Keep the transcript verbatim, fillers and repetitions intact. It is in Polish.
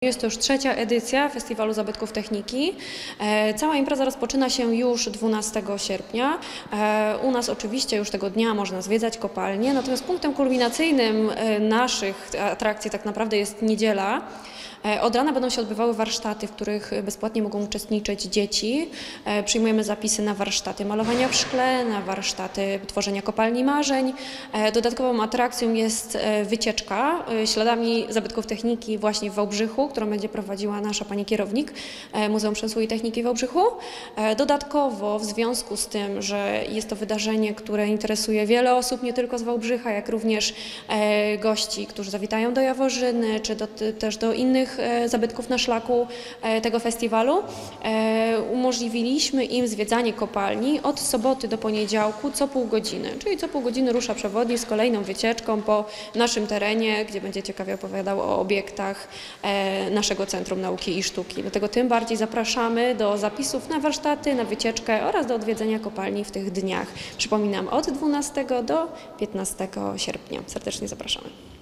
Jest to już trzecia edycja Festiwalu Zabytków Techniki. Cała impreza rozpoczyna się już dwunastego sierpnia. U nas oczywiście już tego dnia można zwiedzać kopalnie, natomiast punktem kulminacyjnym naszych atrakcji tak naprawdę jest niedziela. Od rana będą się odbywały warsztaty, w których bezpłatnie mogą uczestniczyć dzieci. Przyjmujemy zapisy na warsztaty malowania w szkle, na warsztaty tworzenia kopalni marzeń. Dodatkową atrakcją jest wycieczka śladami zabytków techniki właśnie w Wałbrzychu, którą będzie prowadziła nasza pani kierownik Muzeum Przemysłu i Techniki w Wałbrzychu. Dodatkowo w związku z tym, że jest to wydarzenie, które interesuje wiele osób, nie tylko z Wałbrzycha, jak również gości, którzy zawitają do Jaworzyny, czy do, też do innych zabytków na szlaku tego festiwalu, umożliwiliśmy im zwiedzanie kopalni od soboty do poniedziałku co pół godziny, czyli co pół godziny rusza przewodnik z kolejną wycieczką po naszym terenie, gdzie będzie ciekawie opowiadał o obiektach naszego Centrum Nauki i Sztuki. Dlatego tym bardziej zapraszamy do zapisów na warsztaty, na wycieczkę oraz do odwiedzenia kopalni w tych dniach. Przypominam, od dwunastego do piętnastego sierpnia. Serdecznie zapraszamy.